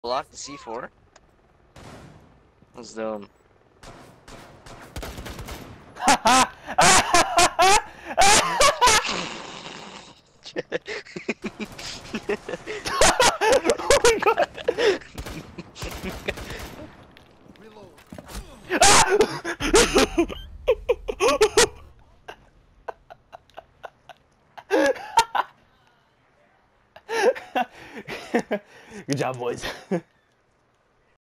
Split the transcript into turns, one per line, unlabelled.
Block the C4. That's dumb.
Oh my god! Good job, boys.